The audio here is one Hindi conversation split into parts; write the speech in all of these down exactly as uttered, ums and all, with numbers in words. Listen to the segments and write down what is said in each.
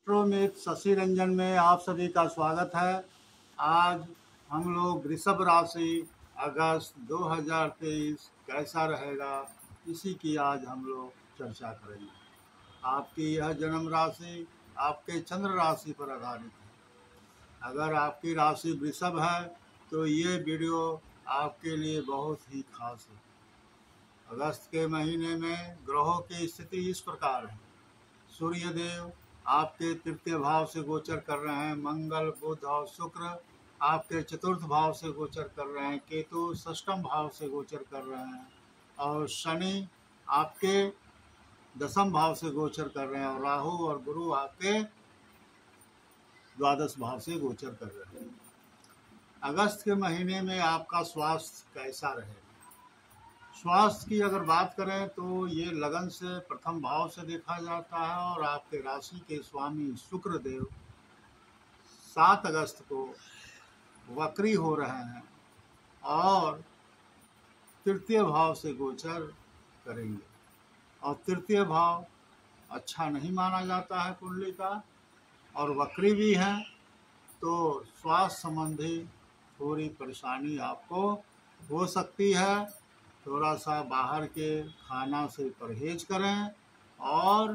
एस्ट्रोमित शशि रंजन में आप सभी का स्वागत है। आज हम लोग वृषभ राशि अगस्त दो हज़ार तेईस कैसा रहेगा इसी की आज हम लोग चर्चा करेंगे। आपकी यह जन्म राशि आपके चंद्र राशि पर आधारित है। अगर आपकी राशि वृषभ है तो ये वीडियो आपके लिए बहुत ही खास है। अगस्त के महीने में ग्रहों की स्थिति इस प्रकार है। सूर्य देव आपके तृतीय भाव से गोचर कर रहे हैं। मंगल, बुध और शुक्र आपके चतुर्थ भाव से गोचर कर रहे हैं। केतु षष्ठम भाव से गोचर कर रहे हैं और शनि आपके दसम भाव से गोचर कर रहे हैं और राहु और गुरु आपके द्वादश भाव से गोचर कर रहे हैं। अगस्त के महीने में आपका स्वास्थ्य कैसा रहेगा? स्वास्थ्य की अगर बात करें तो ये लगन से प्रथम भाव से देखा जाता है और आपके राशि के स्वामी शुक्र देव सात अगस्त को वक्री हो रहे हैं और तृतीय भाव से गोचर करेंगे। और तृतीय भाव अच्छा नहीं माना जाता है कुंडली का और वक्री भी है, तो स्वास्थ्य संबंधी थोड़ी परेशानी आपको हो सकती है। थोड़ा सा बाहर के खाना से परहेज करें और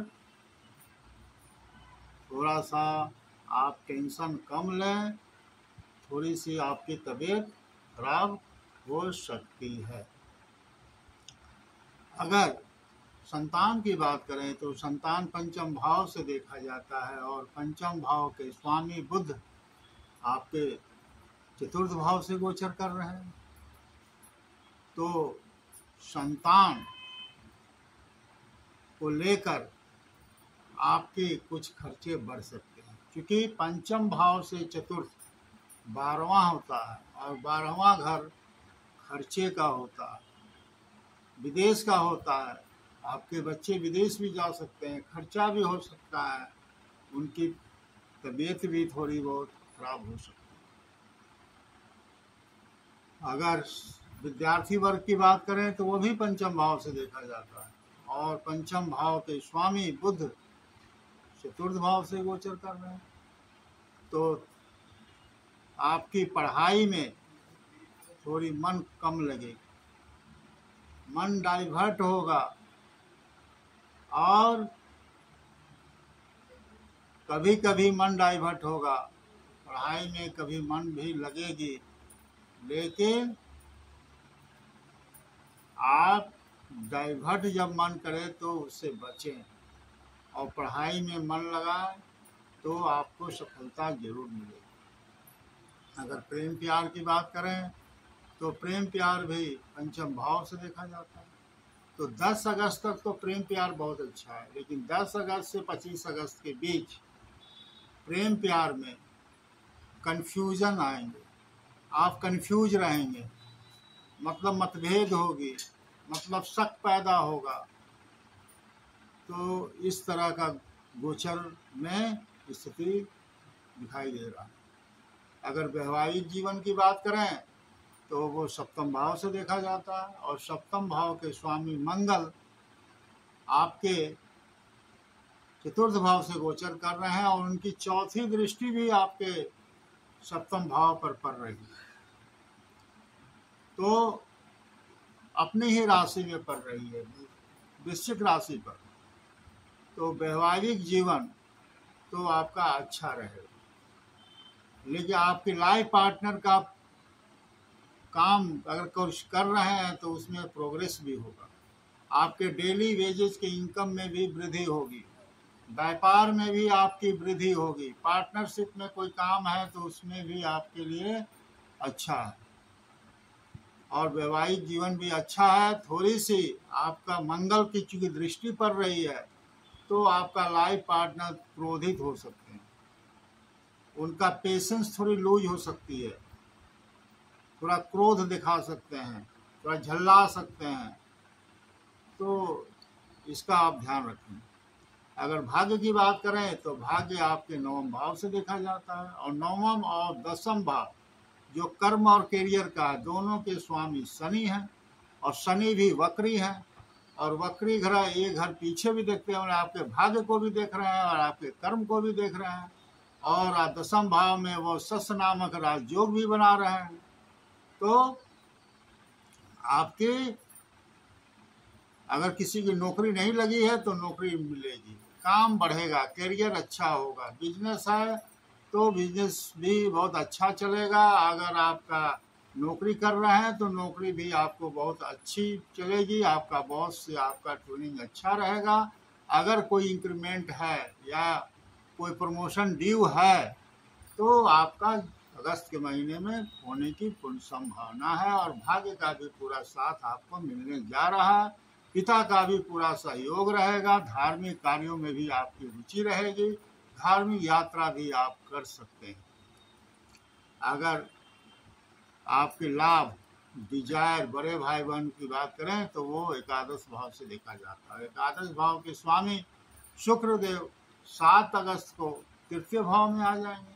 थोड़ा सा आप टेंशन कम लें। थोड़ी सी आपकी तबीयत खराब हो सकती है। अगर संतान की बात करें तो संतान पंचम भाव से देखा जाता है और पंचम भाव के स्वामी बुध आपके चतुर्थ भाव से गोचर कर रहे हैं, तो संतान को लेकर आपके कुछ खर्चे बढ़ सकते हैं, क्योंकि पंचम भाव से चतुर्थ बारहवां होता है और बारहवां घर खर्चे का होता है, विदेश का होता है। आपके बच्चे विदेश भी जा सकते हैं, खर्चा भी हो सकता है, उनकी तबीयत भी थोड़ी बहुत खराब हो सकती है। अगर विद्यार्थी वर्ग की बात करें तो वो भी पंचम भाव से देखा जाता है और पंचम भाव के स्वामी बुध चतुर्थ भाव से गोचर कर रहे हैं, तो आपकी पढ़ाई में थोड़ी मन कम लगेगी, मन डाइवर्ट होगा और कभी कभी मन डाइवर्ट होगा, पढ़ाई में कभी मन भी लगेगी, लेकिन आप डाइवर्ट जब मन करें तो उससे बचें और पढ़ाई में मन लगाएं तो आपको सफलता जरूर मिलेगी। अगर प्रेम प्यार की बात करें तो प्रेम प्यार भी पंचम भाव से देखा जाता है, तो दस अगस्त तक तो प्रेम प्यार बहुत अच्छा है, लेकिन दस अगस्त से पच्चीस अगस्त के बीच प्रेम प्यार में कन्फ्यूजन आएंगे, आप कन्फ्यूज रहेंगे, मतलब मतभेद होगी, मतलब शक पैदा होगा। तो इस तरह का गोचर में स्थिति दिखाई दे रहा है। अगर वैवाहिक जीवन की बात करें तो वो सप्तम भाव से देखा जाता है और सप्तम भाव के स्वामी मंगल आपके चतुर्थ भाव से गोचर कर रहे हैं और उनकी चौथी दृष्टि भी आपके सप्तम भाव पर पड़ रही है, तो अपनी ही राशि में पड़ रही है, वृश्चिक राशि पर। तो वैवाहिक जीवन तो आपका अच्छा रहेगा, लेकिन आपकी लाइफ पार्टनर का काम अगर कुछ कर रहे हैं तो उसमें प्रोग्रेस भी होगा, आपके डेली वेजेस के इनकम में भी वृद्धि होगी, व्यापार में भी आपकी वृद्धि होगी, पार्टनरशिप में कोई काम है तो उसमें भी आपके लिए अच्छा है और वैवाहिक जीवन भी अच्छा है। थोड़ी सी आपका मंगल की चूंकि दृष्टि पड़ रही है तो आपका लाइफ पार्टनर क्रोधित हो सकते हैं, उनका पेशेंस थोड़ी लूज हो सकती है, थोड़ा क्रोध दिखा सकते हैं, थोड़ा झल्ला सकते हैं, तो इसका आप ध्यान रखें। अगर भाग्य की बात करें तो भाग्य आपके नवम भाव से देखा जाता है और नवम और दसम भाव जो कर्म और कैरियर का है, दोनों के स्वामी शनि हैं और शनि भी वक्री हैं और वक्री ग्रह ये घर पीछे भी देखते हैं और आपके भाग्य को भी देख रहे हैं और आपके कर्म को भी देख रहे हैं, और दसम भाव में वो सस नामक राजयोग भी बना रहे हैं। तो आपकी अगर किसी की नौकरी नहीं लगी है तो नौकरी मिलेगी, काम बढ़ेगा, करियर अच्छा होगा, बिजनेस है तो बिजनेस भी बहुत अच्छा चलेगा। अगर आपका नौकरी कर रहे हैं तो नौकरी भी आपको बहुत अच्छी चलेगी, आपका बॉस से आपका ट्यूनिंग अच्छा रहेगा। अगर कोई इंक्रीमेंट है या कोई प्रमोशन ड्यू है तो आपका अगस्त के महीने में होने की पूर्ण संभावना है, और भाग्य का भी पूरा साथ आपको मिलने जा रहा है, पिता का भी पूरा सहयोग रहेगा, धार्मिक कार्यों में भी आपकी रुचि रहेगी, धार्मिक यात्रा भी आप कर सकते हैं। अगर आपके लाभ डिजायर बड़े भाई बहन की बात करें तो वो एकादश भाव से देखा जाता है। एकादश भाव के स्वामी शुक्र देव सात अगस्त को तृतीय भाव में आ जाएंगे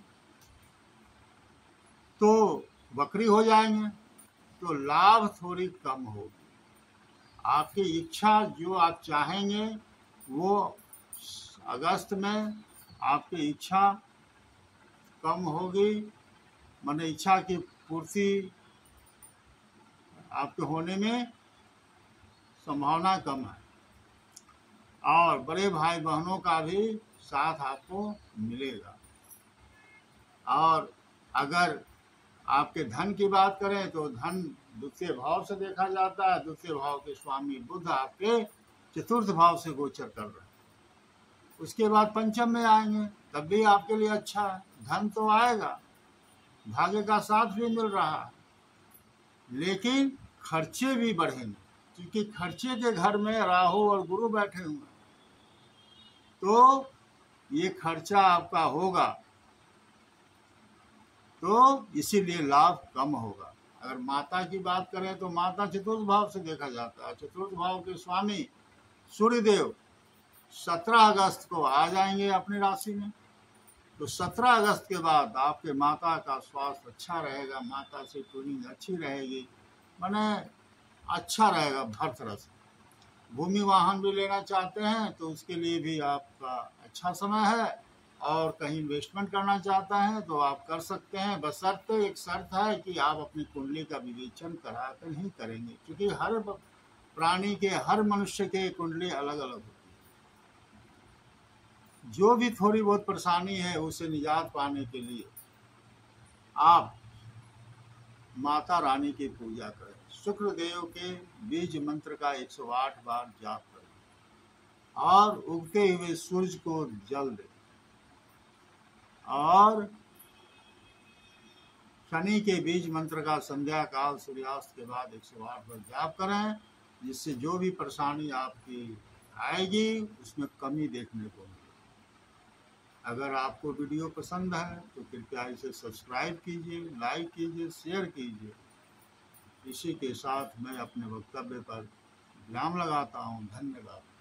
तो वक्री हो जाएंगे, तो लाभ थोड़ी कम होगी। आपकी इच्छा जो आप चाहेंगे वो अगस्त में आपकी इच्छा कम होगी, माने इच्छा की पूर्ति आपके होने में संभावना कम है, और बड़े भाई बहनों का भी साथ आपको मिलेगा। और अगर आपके धन की बात करें तो धन द्वितीय भाव से देखा जाता है। द्वितीय भाव के स्वामी बुध आपके चतुर्थ भाव से गोचर कर रहे हैं, उसके बाद पंचम में आएंगे, तब भी आपके लिए अच्छा है, धन तो आएगा, भाग्य का साथ भी मिल रहा है, लेकिन खर्चे भी बढ़ेंगे, क्योंकि खर्चे के घर में राहु और गुरु बैठे हुए हैं, तो ये खर्चा आपका होगा, तो इसीलिए लाभ कम होगा। अगर माता की बात करें तो माता चतुर्थ भाव से देखा जाता है। चतुर्थ भाव के स्वामी सूर्यदेव सत्रह अगस्त को आ जाएंगे अपनी राशि में, तो सत्रह अगस्त के बाद आपके माता का स्वास्थ्य अच्छा रहेगा, माता से ट्यूनिंग अच्छी रहेगी, माने अच्छा रहेगा हर तरह से। भूमि वाहन भी लेना चाहते हैं तो उसके लिए भी आपका अच्छा समय है, और कहीं इन्वेस्टमेंट करना चाहता है तो आप कर सकते हैं, बशर्ते एक शर्त है कि आप अपनी कुंडली का विवेचन करा कर ही करेंगे, क्योंकि हर प्राणी के, हर मनुष्य के कुंडली अलग अलग होती है। जो भी थोड़ी बहुत परेशानी है उसे निजात पाने के लिए आप माता रानी की पूजा करें, शुक्र देव के बीज मंत्र का एक सौ आठ बार जाप करें, और उगते हुए सूर्य को जल दें, और शनि के बीज मंत्र का संध्या काल सूर्यास्त के बाद एक सौ आठ बार जाप करें, जिससे जो भी परेशानी आपकी आएगी उसमें कमी देखने को मिले। अगर आपको वीडियो पसंद है तो कृपया इसे सब्सक्राइब कीजिए, लाइक कीजिए, शेयर कीजिए। इसी के साथ मैं अपने वक्तव्य पर विराम लगाता हूँ। धन्यवाद।